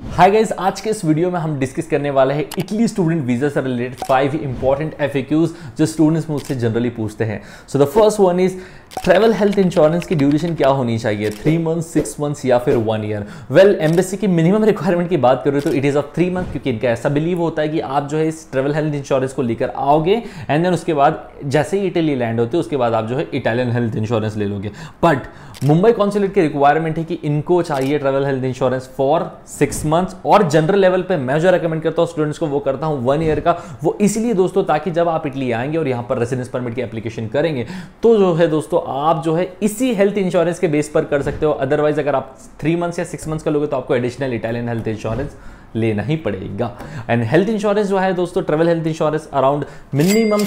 Hi guys, आज के इस वीडियो में हम डिस्कस करने वाले हैं इटली स्टूडेंट वीजा से रिलेटेड 5 इंपॉर्टेंट एफएक्यूज जो स्टूडेंट्स मुझसे जनरली पूछते हैं। So the first one is travel health insurance की ड्यूरेशन क्या होनी चाहिए, 3 मंथ्स, 6 मंथ्स या फिर 1 ईयर। वेल, एम्बेसी की मिनिमम रिक्वायरमेंट की बात करें तो इट इज ऑफ 3 मंथ, क्योंकि इनका ऐसा बिलीव होता है कि आप जो है इस ट्रैवल हेल्थ इंश्योरेंस को लेकर आओगे एंड देन उसके बाद जैसे ही इटली लैंड होते हो उसके बाद आप जो है इटालियन हेल्थ इंश्योरेंस ले लोगे। बट मुंबई कॉन्सुलेट की रिक्वायरमेंट है कि इनको चाहिए travel health insurance for 6 months, और जनरल लेवल पे मैं जो रेकमेंड करता हूं स्टूडेंट्स को वो करता हूं 1 ईयर का। वो इसलिए दोस्तों ताकि जब आप इटली आएंगे और यहां पर रेसिडेंस परमिट की एप्लीकेशन करेंगे तो जो है दोस्तों आप जो है इसी हेल्थ इंश्योरेंस के बेस पर कर सकते हो। अदरवाइज अगर आप 3 मंथ्स या 6 मंथ्स का लोगे तो आपको एडिशनल इटालियन हेल्थ इंश्योरेंस लेना ही पड़ेगा। एंड हेल्थ इंश्योरेंस जो है दोस्तों, travel health insurance around minimum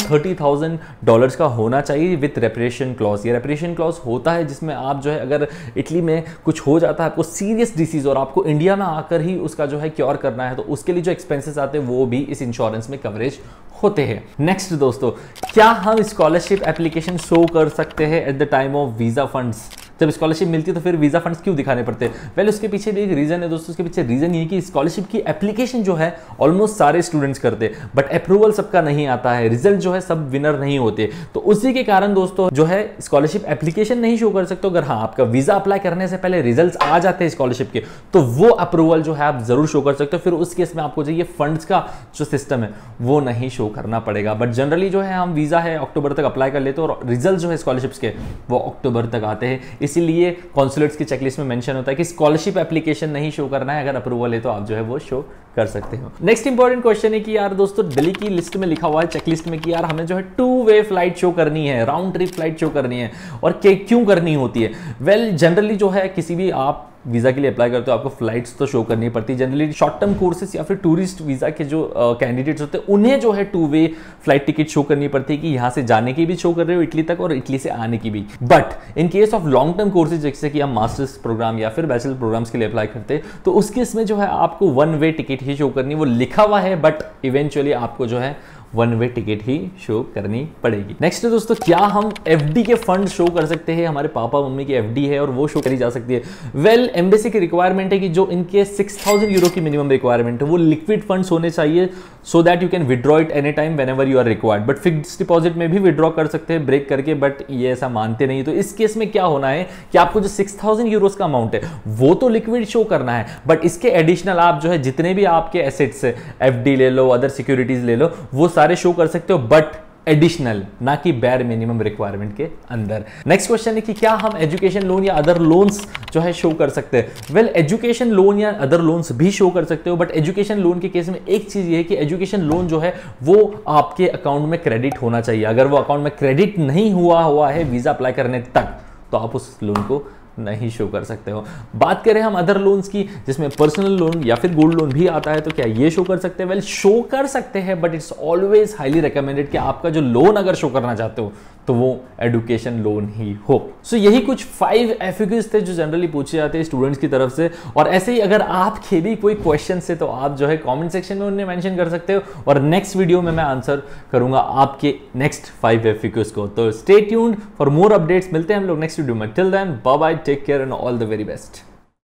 $30,000 का होना चाहिए विथ रेपरेशन क्लॉज। ये रेपरेशन क्लॉज होता है जिसमें आप जो है अगर इटली में कुछ हो जाता है आपको सीरियस डिसीज और आपको इंडिया में आकर ही उसका जो है क्योर करना है तो उसके लिए जो एक्सपेंसेस आते हैं वो भी इस इंश्योरेंस में कवरेज होते हैं। नेक्स्ट दोस्तों, क्या हम स्कॉलरशिप एप्लीकेशन शो कर सकते हैं at the time of visa funds? जब स्कॉलरशिप मिलती है तो फिर वीजा फंड्स क्यों दिखाने पड़ते हैं? वेल, उसके पीछे भी एक रीजन है दोस्तों। उसके पीछे रीजन ये कि स्कॉलरशिप की एप्लीकेशन जो है ऑलमोस्ट सारे स्टूडेंट्स करते हैं, बट अप्रूवल सबका नहीं आता है, रिजल्ट जो है सब विनर नहीं होते। तो उसी के कारण दोस्तों जो है स्कॉलरशिप एप्लीकेशन नहीं शो कर सकते। अगर हाँ आपका वीजा अप्लाई करने से पहले रिजल्ट आ जाते हैं स्कॉलरशिप के तो वो अप्रूवल जो है आप जरूर शो कर सकते हो। फिर उस केस में आपको जो ये फंड्स का जो सिस्टम है वो नहीं शो करना पड़ेगा। बट जनरली जो है हम वीजा है अक्टूबर तक अप्लाई कर लेते हैं और रिजल्ट जो है स्कॉलरशिप्स के वो अक्टूबर तक आते हैं। इसीलिए कॉन्सुलेट्स की चेकलिस्ट में मेंशन होता है कि स्कॉलरशिप एप्लीकेशन नहीं शो करना है, अगर अप्रूवल है तो आप जो है वो शो कर सकते हो। नेक्स्ट इंपॉर्टेंट क्वेश्चन है कि यार दोस्तों दिल्ली की लिस्ट में लिखा हुआ है चेकलिस्ट में कि यार हमें जो है 2 वे फ्लाइट शो करनी है, राउंड ट्रिप फ्लाइट शो करनी है, और क्यों करनी होती है? वेल, जनरली जो है किसी भी आप वीजा के लिए अप्लाई करते हो आपको फ्लाइट्स तो शो करनी पड़ती है। जनरली शॉर्ट टर्म कोर्सेज या फिर टूरिस्ट वीजा के जो कैंडिडेट्स होते हैं उन्हें जो है 2 वे फ्लाइट टिकट शो करनी पड़ती है कि यहां से जाने की भी शो कर रहे हो इटली तक और इटली से आने की भी। But in case of long term courses जैसे कि हम मास्टर्स प्रोग्राम या फिर बैचलर प्रोग्राम्स के लिए अप्लाई करते हैं तो उस केस में जो है आपको 1 वे टिकट ही शो करनी, वो लिखा हुआ है बट इवेंचुअली आपको जो है 1 वे टिकट ही शो करनी पड़ेगी। नेक्स्ट दोस्तों, क्या हम एफडी के फंड शो कर सकते हैं? हमारे पापा मम्मी की एफडी है और वो शो करी जा सकती है। वेल, एम्बेसी की रिक्वायरमेंट है कि जो इनके 6,000 यूरो की मिनिमम रिक्वायरमेंट है वो लिक्विड फंड्स होने चाहिए so that you can withdraw it any time whenever you are required. But fixed deposit में भी विड्रॉ कर सकते हैं ब्रेक करके, बट ये ऐसा मानते नहीं। तो इस केस में क्या होना है कि आपको जो 6,000 यूरोस का अमाउंट है वो तो लिक्विड शो करना है, बट इसके एडिशनल आप जो है जितने भी आपके एसेट्स है, एफडी ले लो, अदर सिक्योरिटीज ले लो, वो सारे शो कर सकते हो बट एडिशनल, ना कि बैर मिनिमम रिक्वायरमेंट के अंदर। नेक्स्ट क्वेश्चन है कि क्या हम एजुकेशन लोन या अदर लोन्स जो है शो कर सकते हैं? वेल, एजुकेशन लोन या अदर लोन्स भी शो कर सकते हो, बट एजुकेशन लोन के केस में एक चीज ये है कि एजुकेशन लोन जो है वो आपके अकाउंट में क्रेडिट होना चाहिए। अगर वो अकाउंट में क्रेडिट नहीं हुआ है वीजा अप्लाई करने तक तो आप उस लोन को नहीं शो कर सकते हो। बात करें हम अदर लोन्स की जिसमें पर्सनल लोन या फिर गोल्ड लोन भी आता है तो क्या ये शो कर सकते हैं? वेल, शो कर सकते हैं but it's always highly recommended कि आपका जो लोन अगर शो करना चाहते हो तो वो एजुकेशन लोन ही हो। सो यही कुछ 5 एफएक्यूज थे जो जनरली पूछे जाते हैं स्टूडेंट्स की तरफ से। और ऐसे ही अगर आपके भी कोई क्वेश्चन है तो आप जो है कमेंट सेक्शन में उन्हें मेंशन कर सकते हो और नेक्स्ट वीडियो में मैं आंसर करूंगा आपके नेक्स्ट 5 एफएक्यूज को। तो stay tuned for more updates. मिलते हैं हम लोग नेक्स्ट वीडियो में। Till then bye bye, take care and all the very best.